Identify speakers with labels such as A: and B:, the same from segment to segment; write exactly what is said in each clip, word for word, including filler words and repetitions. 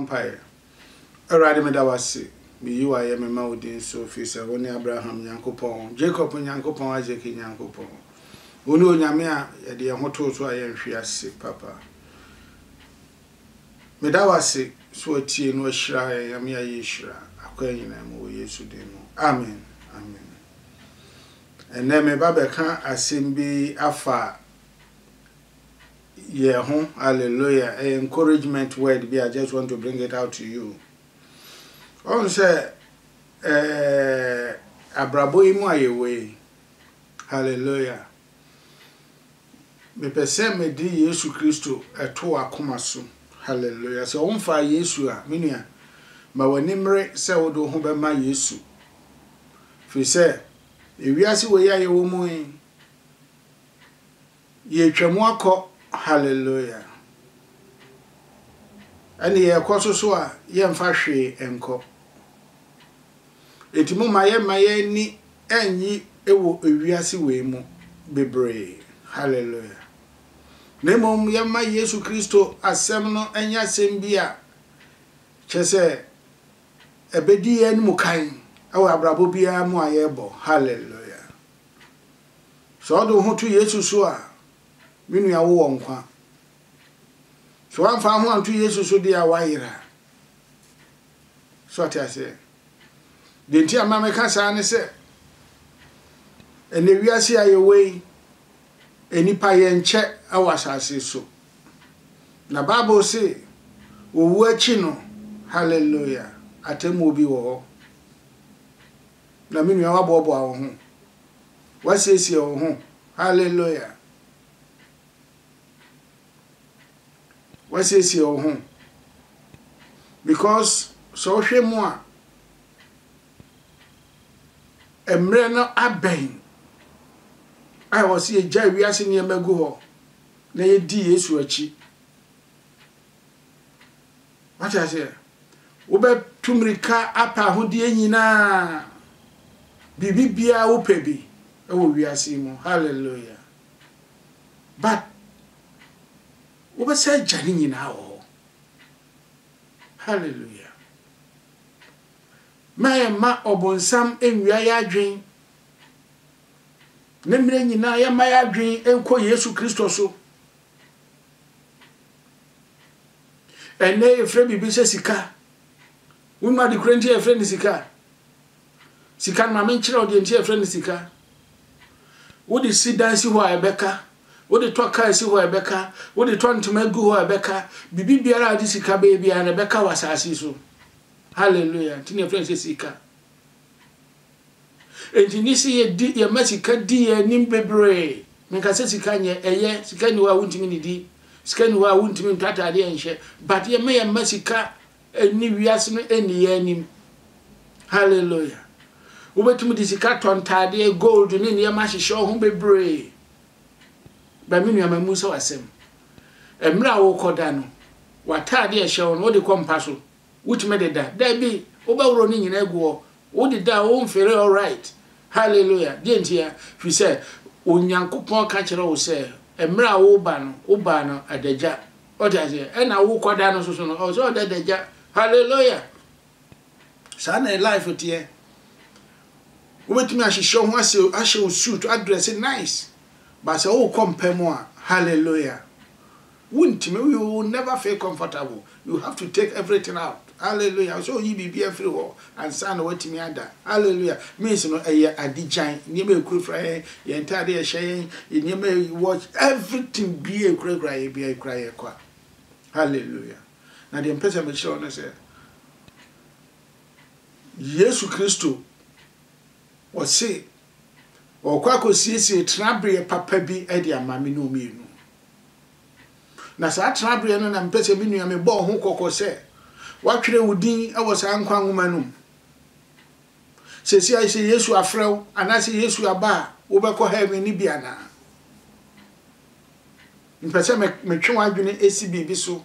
A: Empire. Already made our say. Me you are me mountain so fisa one Abraham Yankopon, Jacob Yankopon, Isaac Yankopon. Uno Yamia, the Hoto so I am sick, Papa. Medawa say, so tea no shry, Yamia Yishra, acquainting them with Yesudemo. Amen. Amen. And then me Babaka asimbi afa ye home, hallelujah. An encouragement word be I just want to bring it out to you. On say eh abrabo imu ayewe. Hallelujah. Me pese me di Yesu Kristo eto akoma so. Hallelujah. So on fa Yesu a menua ma wanimre se wodo ho be ma Yesu. Fi se ewiase we ya ye wo mu ye twemu akọ. Hallelujah. Ani ye kwaso so a ye mfa hwe enko. Etimu maye maye ni enyi ewo ewiase we mu bebre. Hallelujah. Nemom ye ma Yesu Kristo asem no enya asem bia chese ebedi ye nmu kan awo abrabo bia mu ayebo. Hallelujah. So do ho to Yesu so a minu ya wo nkwa. So amfa ho anto Yesu so dia wayira. So ati ase. De ntia mama ka sa ne se ene wiase ayewe enipa ye nche awasase so. Na Bible say owu achi no. Hallelujah. Atemu obi wo ho. Na minu ya wabobo awo ho. Wasiesie wo ho. Hallelujah. Wasiesie wo ho. Because so hwe mu a emre no aben I was here jai wiase ne magu ho na ye di Yesu achi. What I say? Obe tumrika apa ho die nyina bibi bia wo pebi e wo wiase mu. Hallelujah. But obe say jani nyina ho. Hallelujah. Ma ma obonsam enwia ya adwen nemre nyina ya ma ya adwen enko Yesu Kristo so. Ene efre bibi se sika. Unma di krenti efre ni sika. Sika ma men kire odi enti efre ni sika. Wo di sidansi ho ebeka, wo di toka si ho ebeka, wo di tontuma gu ho ebeka, bibi biara adi sika be bia na ebeka wasasi so. Hallelujah. Tini efre se sika. Enti nisi ye di ye masika di ye nimbebre. Menka se sika nye eye sika ni wa wuntimi ni di. Sika ni wa wuntimi ntata ade enhye. But ye me ye masika eni wiase no eni ye anim. Hallelujah. Ubetumi di sika tontade gold ni ne ye ma hihye ho bebre. Ba minu ya mamu so asem. Emra wo koda no. Watade ye hye wo de kompa so. Wutime de da. Da bi obawro ni nyina egu wo de da wo mfere all right. Hallelujah. Die ntia fi se onyankopon ka kire wo se emra wo ba no wo ba no adagya o ta se e na wo koda no so so no o so adagya. Hallelujah. Sa na life tie wo betumi ahihye ho ase ahye wo suit address nice but se wo kompemu a hallelujah wuntime you will never feel comfortable. You have to take everything out. Hallelujah. So you be everywhere and stand what me ada. Hallelujah. Means no a adijan. You may cook fry. You entire shame. You may watch everything be a cry cry be a cry. Hallelujah. Now the person will show us say Jesus Christo was say or kwako siesie trabre papa bi e dia mame no mi no. Na sa trabre no na mpese bi nua me bo ho kokko se watwere wudin e wo sa nkwa nwoma no sesi ai se Yesu afrew anase Yesu aba wo be ko heaven ni bia na mpese me me twe wadwene esi bibi so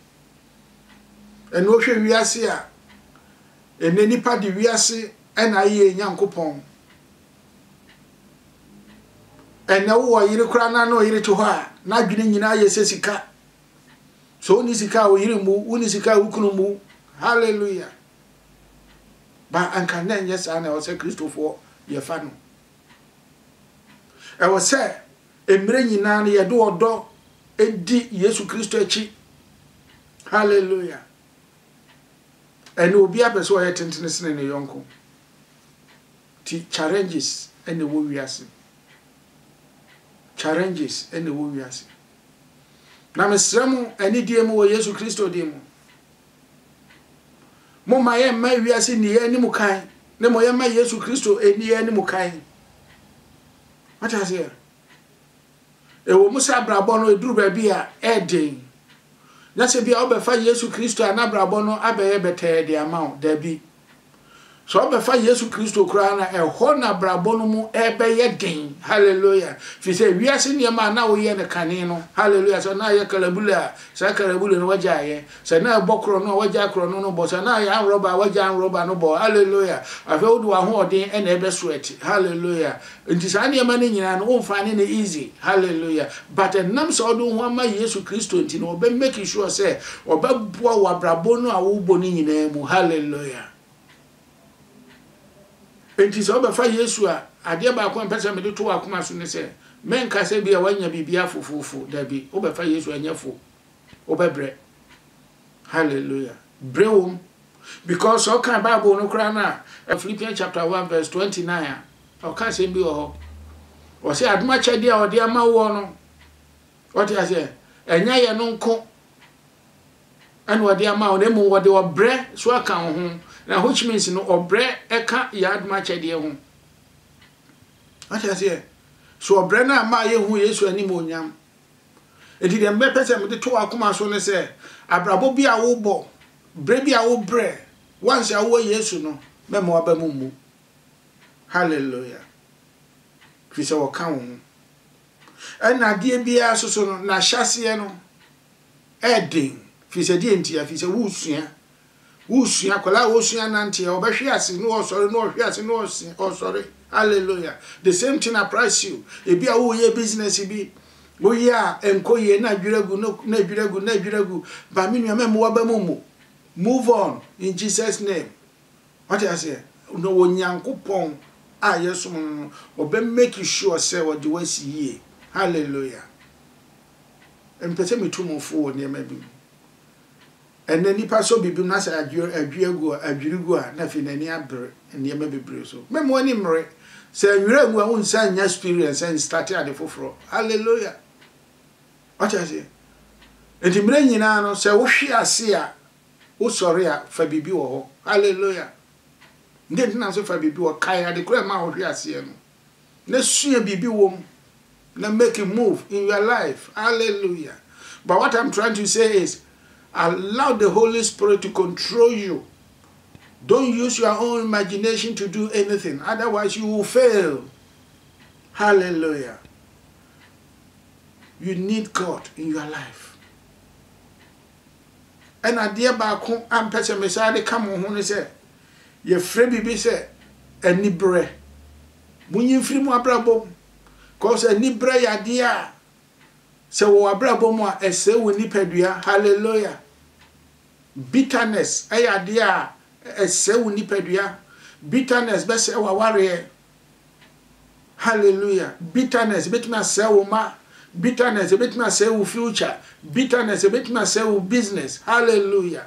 A: eno hwe wiase a ene nipa di wiase ena ye nyankopon ena wo yire kura na no yire to ha na dwene nyina ye sesika so ni sika wo yire mu woni sika wo kunu mu Hallelujah. But anka na yes ana o se Christopher ye fa no. E wo se emre nyina na ye de odo edi Yesu Kristo achi. Hallelujah. And obi abeso o ye tentene sene ne yonko. Ti challenges and the wo wiase. Challenges and the wo wiase. Na mesremu ani die mu wo Yesu Kristo die mu. Mo ma ye ma wiase ni ye ni mu kan. Ne mo ye ma Yesu Kristo eni ye ni mu kan. What I say? E wo musa brabo no eduru ba bia e den. Na se bia obefa Yesu Kristo ana brabo no abeye bete de amount da bi. So obefa Yesu Kristo kura na e ho na brabo no mu ebeye den. Hallelujah. Fi se wiase ne ma na wo ye ne kane no. Hallelujah. So na ye kalabula, sa kalabula no waja ye. So na bokro no waja kro no no bo. So na ya roba waja roba no bo. Hallelujah. Afa odu wa ho den e na ebe sweat. Hallelujah. Nti sa ne ma ne nyina no omfa ne easy. Hallelujah. But enam so odu ho ma Yesu Kristo nti no be make sure say obabua wa brabo no a wo bo ni nyina mu. Hallelujah. Enti so obefa Yesu a ade ba ko mpese me de to akoma so ne se men ka se bia wanya bibia fofufu da bi obefa Yesu anyafo obebre. Hallelujah. Brewum because o kan Bible no kra na Philippians chapter one verse twenty-nine o kan se bi o ho o se aduma chede a o de ama wo no o te ase enya ye no nko an wo de ama o ne mu wo de obre so aka ho. Now, which means no obre eka yard match idea home. What I say? So obre na ma ye hu Yesu ani mo nyam. E di dem be pese me de to akoma so ne se abrabo bi a wo bo bre bi a wo bre once a wo Yesu no me mo aba mu mu. Hallelujah. Fi se wo kan wo. En na die bi a so so no na hyase no e din fi se die ntia fi se wo sua Usua kola usua nante e obehwe ase no osore no ohwe ase no osore. Hallelujah. The same thing applies you. E bia wo ye business bi wo ye a enkoye na dwiragu no na dwiragu na dwiragu ba me nua mem wa ba mu. Move on in Jesus name. What I say? No wo nyankopon a yeso no obe make sure say what the was ye. Hallelujah. Empese metumo fo ne ma bi. And then nipa so bibi na sa adwe adwegu adwirigu a na fi nani abre ne ma bebre so memo ani mre say adwiragu a won san nya experience and start at the foforo. Hallelujah. What I say? Enti mre nyina no say wo hwe ase a wo sori a fa bibi wo ho. Hallelujah. Ndent na so fa bibi wo kai ade kura ma wo hwe ase no na sua bibi wo na make a move in your life. Hallelujah. But what I'm trying to say is allow the Holy Spirit to control you. Don't use your own imagination to do anything. Otherwise, you will fail. Hallelujah. You need God in your life. And a dear back I'm person beside come on who say, your free baby say, a nibre. When you free more brabo, cause a nibre ya dear. So wa brabo mo ese woni padua. Hallelujah. Bitterness ay adia ese woni padua. Bitterness be se wa ware. Hallelujah. Bitterness bit me se wo ma. Bitterness bit me se wo future. Bitterness bit me se wo business. Hallelujah.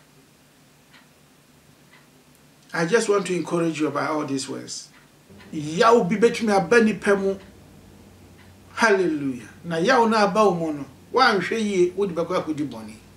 A: I just want to encourage you about all these words. Ya ubi bit me abani pemu. Hallelujah. Na ya una ba umono wa nhwe yi wo di bakwa kudi boni.